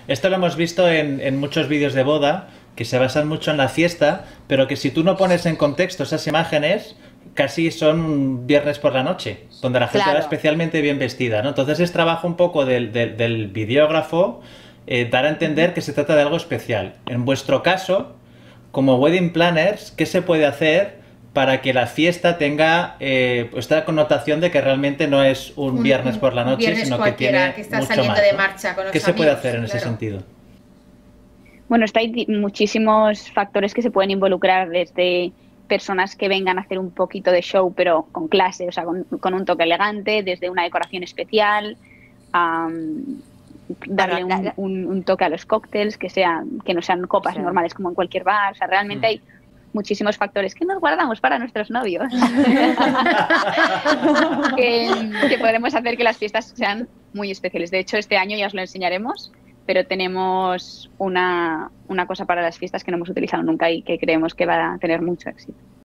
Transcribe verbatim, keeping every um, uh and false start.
Esto lo hemos visto en, en muchos vídeos de boda, que se basan mucho en la fiesta, pero que si tú no pones en contexto esas imágenes, casi son viernes por la noche, donde la gente va Claro. especialmente bien vestida, ¿no? Entonces es trabajo un poco del, del, del videógrafo, eh, dar a Ujú. entender que se trata de algo especial. En vuestro caso, como wedding planners, ¿qué se puede hacer para que la fiesta tenga eh, esta connotación de que realmente no es un Un, viernes un- por la un noche, viernes sino que cualquiera tiene que está mucho saliendo más, de ¿no? marcha con ¿Qué los se puede hacer amigos, en ese claro. sentido? Bueno, está, hay di- muchísimos factores que se pueden involucrar desde personas que vengan a hacer un poquito de show, pero con clase, o sea, con, con un toque elegante, desde una decoración especial, a mm, Bueno, darle la- un, la- un- un toque a los cócteles, que sean, que no sean copas sí. normales como en cualquier bar. O sea, realmente Mm. hay muchísimos factores que nos guardamos para nuestros novios, que, que podremos hacer que las fiestas sean muy especiales. De hecho, este año ya os lo enseñaremos, pero tenemos una, una cosa para las fiestas que no hemos utilizado nunca y que creemos que va a tener mucho éxito.